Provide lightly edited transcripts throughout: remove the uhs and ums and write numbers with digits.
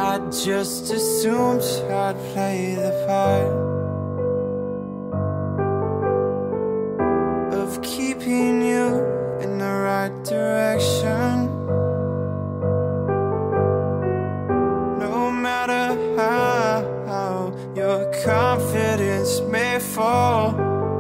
I just assumed I'd play the part of keeping you in the right direction. No matter how your confidence may fall,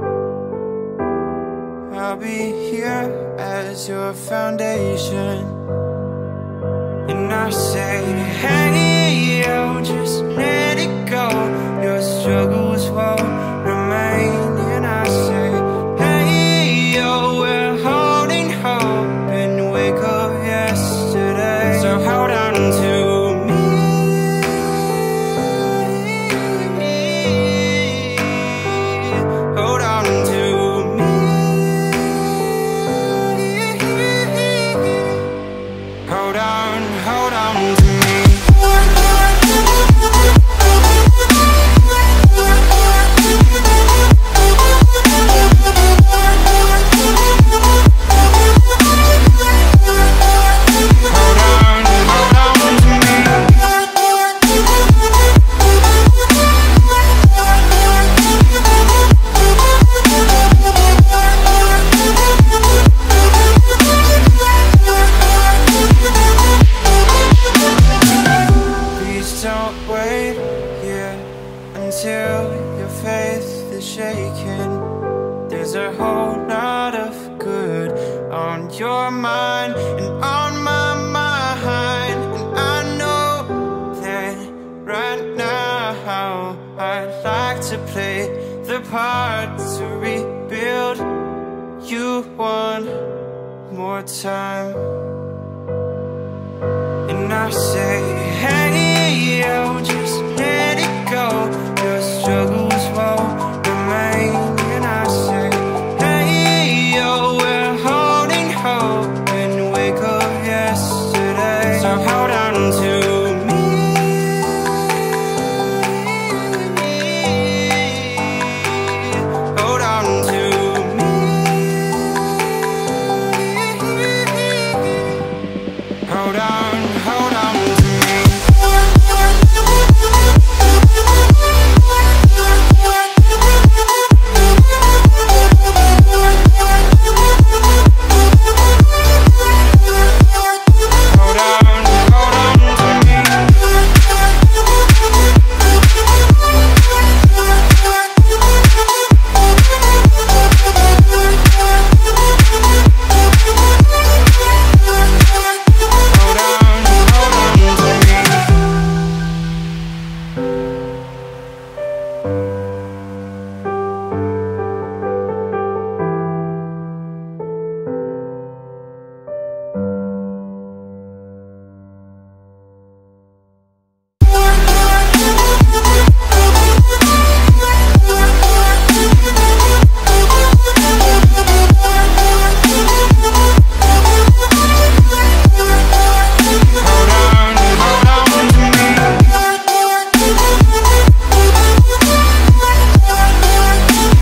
I'll be here as your foundation. And I say, hey, yo, just let it go. Your struggles won't remain. And I say, hey, yo, we're holding hope and wake up yesterday. So hold on to me. Hold on to me. Hold on to me. Don't wait here until your faith is shaken. There's a whole lot of good on your mind and on my mind. And I know that right now I'd like to play the part to rebuild you one more time. And I say,